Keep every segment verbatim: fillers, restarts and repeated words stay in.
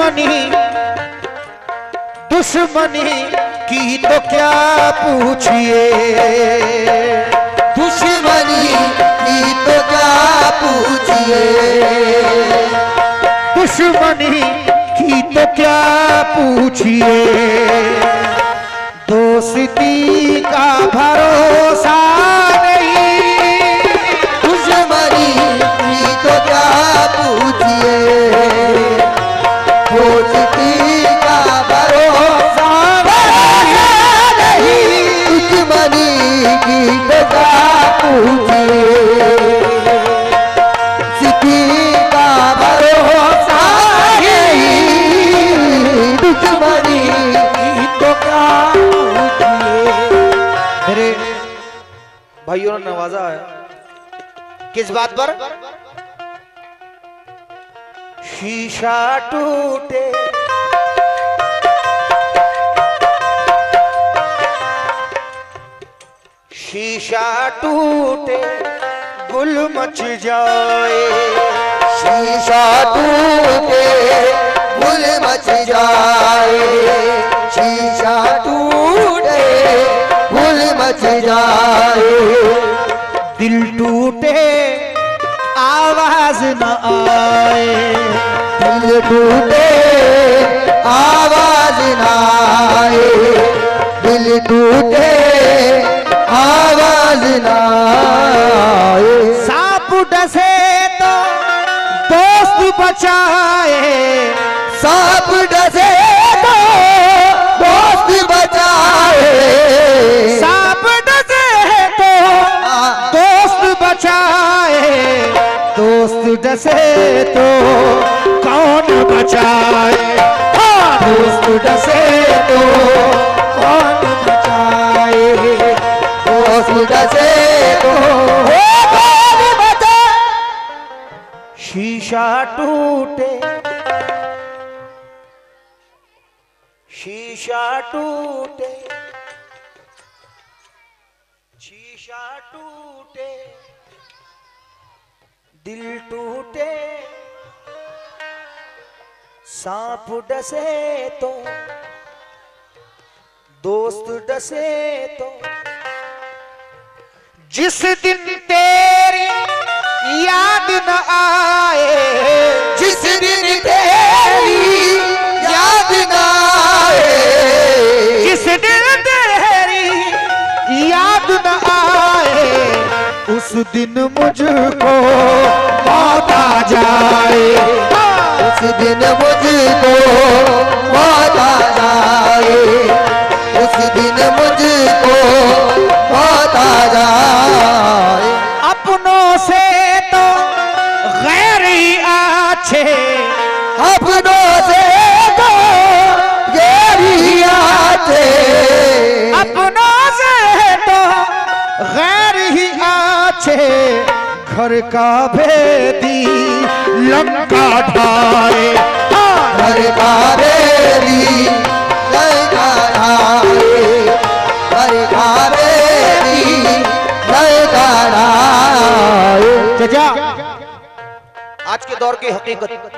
दुश्मनी दुश्मनी की तो क्या पूछिए, दुश्मनी की तो क्या पूछिए, दुश्मनी की तो क्या पूछिए, दोस्ती का भरोसा नहीं, दुश्मनी की तो क्या पूछिए, दोस्ती का भरोसा नहीं, दुश्मनी की तो क्या पूछिए, दोस्ती का भरोसा नहीं, दुश्मनी की तो क्या पूछिए। मेरे भाइयों ने नवाजा है किस बात पर? शीशा टूटे शीशा टूटे गुल मच जाए, शीशा टूटे गुल मच जाए, शीशा टूटे गुल मच जाए, दिल टूटे आवाज न आए, दिल टूटे आवाज ना आए, दिल टूटे आवाज ना आए, सांप डसे तो दोस्त बचाए, सांप डसे तो दोस्त बचाए, सांप डसे तो दोस्त बचाए, दोस्त डसे तो कौन बचाए, हाँ दोस्त डसे तो कौन बचाए, दोस्त डसे तो कौन बचाए। शीशा टूटे शीशा टूटे शीशा टूटे दिल टूटे, सांप डसे तो दोस्त डसे तो, जिस दिन तेरी याद न आए, जिस दिन तेरी याद ना आए, जिस दिन तेरी याद न आए, उस दिन मुझको मौत आ जाए, उस दिन मुझको मौत आ जाए, उस दिन मुझको मौत आ जाए, अपनों से तो गैर ही अच्छे, अपनों से तो गैरी आते, अपनों से तो गैर ही अच्छे, घर का भेदी लंका ढाए, घर का रेली लगा आए, घर का रेली लगा आए। चचा आज के दौर की हकीकत,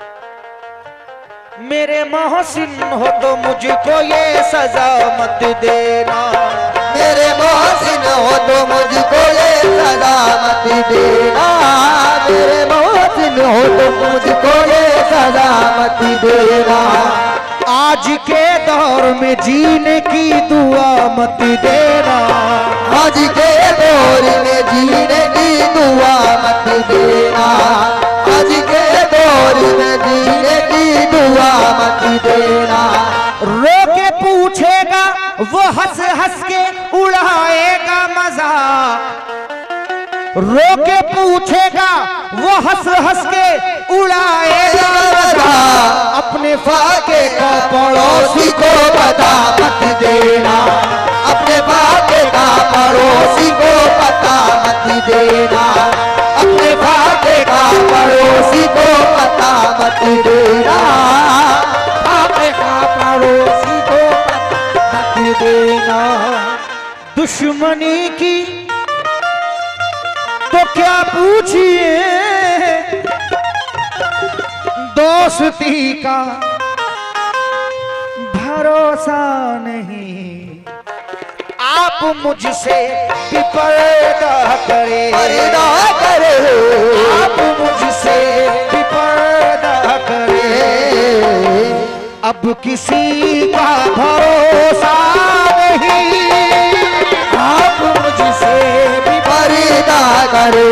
मेरे मोहसिन हो तो मुझको ये सजा मत देना, मेरे मोहसिन हो तो मुझको ये सजा मत देना, मेरे मोहसिन हो तो मुझको ये सजा मत देना, आज के दौर में जीने की दुआ मत देना, आज के दौर में जीने की दुआ मत देना, आज के दौर में जीने की दुआ मत देना, रो के पूछेगा वो हंस हंस के उड़ाएगा मजा, रो के पूछेगा वो हंस हंस के उड़ाएगा मजा, अपने फाके का पड़ोसी को पता मत देना, अपने फाके का पड़ोसी को पता मत देना, अपने फाके का पड़ोसी को पता मत देना, फाके का पड़ोसी को पता मत देना। दुश्मनी की तो क्या पूछिए, दोस्ती का भरोसा नहीं, आप मुझसे भी पर्दा करे, पर्दा करे, आप मुझसे भी पर्दा करे। अब किसी का भरोसा नहीं, आप मुझसे भी पर्दा करे।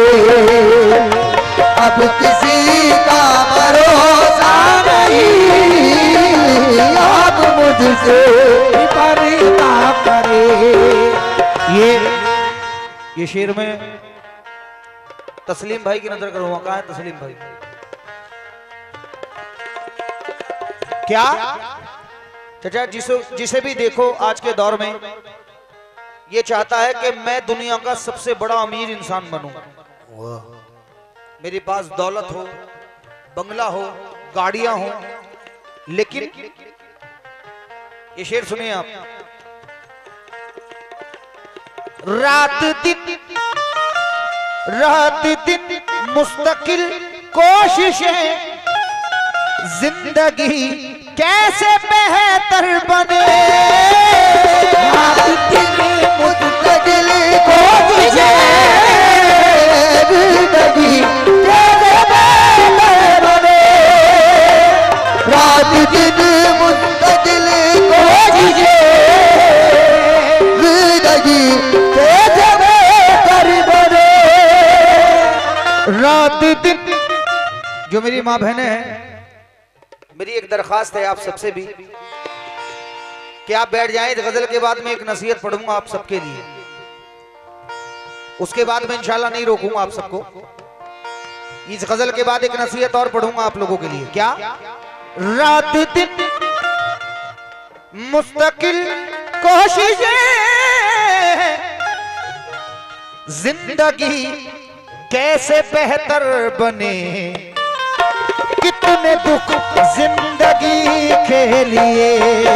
अब किसी का भरोसा नहीं, आप मुझसे भी पर्दा करे। ये ये शेर में तस्लीम भाई की नजर करूंगा। कहाँ है तस्लीम भाई? क्या चाचा, जिसे जिसे भी देखो आज के दौर में ये चाहता है कि मैं दुनिया का सबसे बड़ा अमीर इंसान बनूं, मेरे पास दौलत हो, बंगला हो, गाड़ियां हो। लेकिन ये शेर सुनिए आप। रात दिन रात दिन मुस्तकिल कोशिशें, जिंदगी कैसे बेहतर बने। रात दिन मुस्तकिल कोशिशें, जिंदगी कैसे बेहतर बने। रात दिन मुस्तकिल कोशिशें, जिंदगी कैसे बेहतर बने। रात दिन, जो मेरी माँ बहनें हैं, मेरी एक दरखास्त है आप सबसे भी कि आप बैठ जाएं। इस गजल के बाद मैं एक नसीहत पढ़ूंगा आप सबके लिए, उसके बाद मैं इंशाल्लाह नहीं रोकूंगा आप सबको। इस गजल के बाद एक नसीहत और पढ़ूंगा आप लोगों के लिए। क्या? रात दिन मुस्तकिल कोशिशें, जिंदगी कैसे बेहतर बने। कितने दुख जिंदगी के लिए,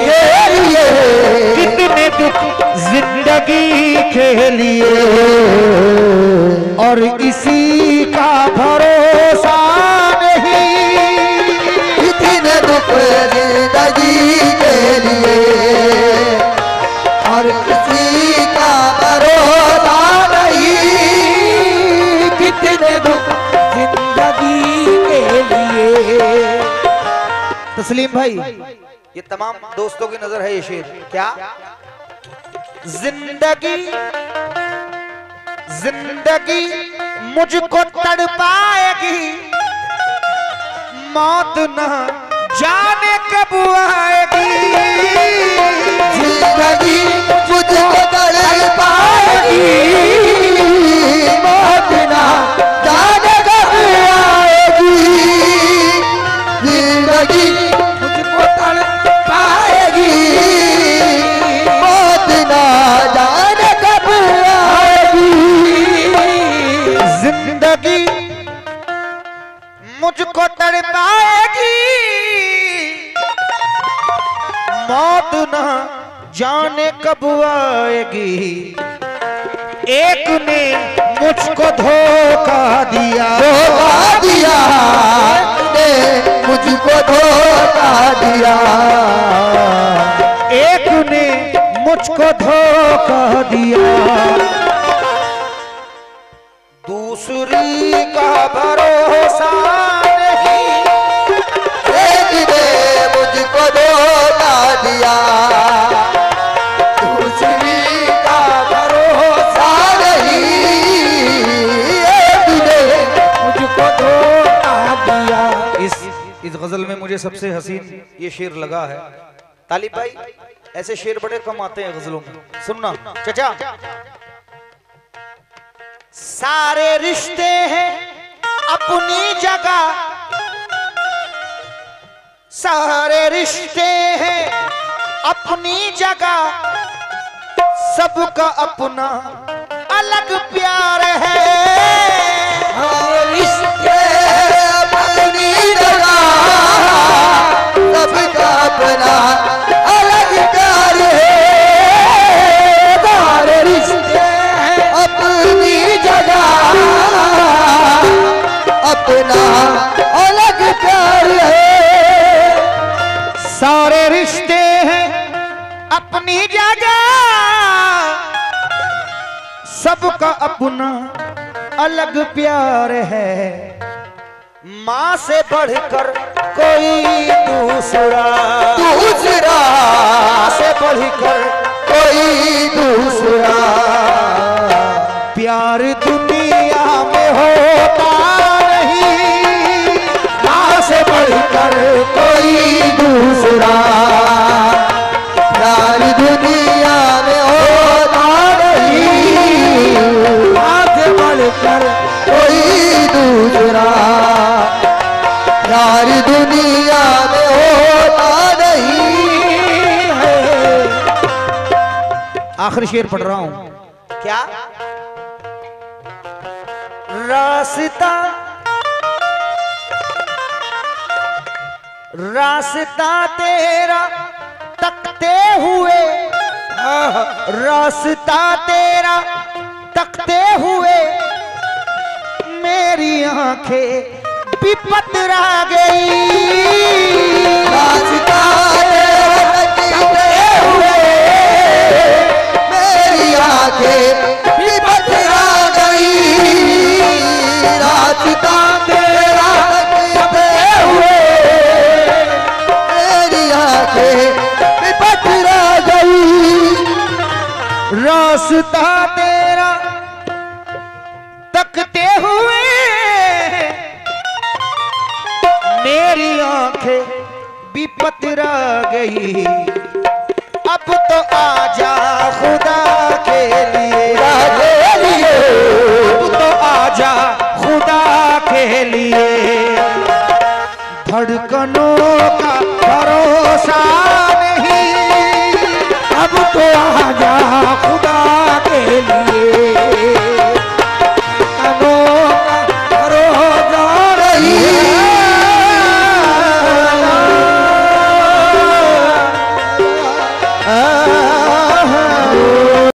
कितने दुख जिंदगी के लिए, और इसी का भरोसा नहीं। कितने दुख जिंदगी के लिए, और किसी का भरोसा नहीं। कितने दुख जिंदगी के लिए। तस्लीम भाई, ये तमाम दोस्तों की नजर है ये शेर। क्या? जिंदगी जिंदगी मुझको तड़पाएगी, मौत न जाने कब आएगी। जिंदगी मुझको तड़पाएगी, मौत न जाने कब आएगी। जिंदगी मुझको तड़पाएगी, मौत न जाने कब आएगी। जिंदगी मुझको तड़पाएगी, मौत न जाने कब आएगी। एक ने मुझको धोखा दिया, धोखा दिया ने मुझको धोखा दिया। एक ने मुझको धोखा दिया, दूसरी का भरोसा नहीं। एक ने मुझको धोखा दिया, दूसरी का भरोसा नहीं। एक ने मुझको धोखा दिया। इस इस गजल में मुझे सबसे हसीन ये शेर लगा है। तालिब भाई, ऐसे शेर बड़े कम आते हैं गजलों में। सुनना चाचा। सारे रिश्ते हैं अपनी जगह, सारे रिश्ते हैं अपनी जगह, सबका अपना अलग प्यार है। सारे रिश्ते अपनी जगह, सबका अपना अलग प्यार है। सारे रिश्ते अपनी जगह, अपना अलग प्यार है। सारे रिश्ते हैं अपनी जगह सबका अपना अलग प्यार है, माँ से बढ़कर कोई दूसरा दूसरा से बढ़कर कोई दूसरा प्यार दुनिया में होता नहीं, माँ से बढ़कर कोई दूसरा प्यार दुनिया में होता नहीं, माँ से बढ़कर कोई दूसरा प्यार दुनिया में होता नहीं है। आखिरी शेर पढ़ रहा हूं। क्या रास्ता रास्ता तेरा तकते हुए, रास्ता तेरा तकते हुए मेरी आंखें विपत रा गई, रास्ता तकते हुए मेरी आंखें विपत रा गई, रास्ता तेरा तकते हुए मेरी आंखें विपत रा गई, रास्ता तेरा तकते हुए मेरी आंखें विपत रा गई, अब तो आजा खुदा के लिए, अब तो आजा खुदा के लिए, धड़कनों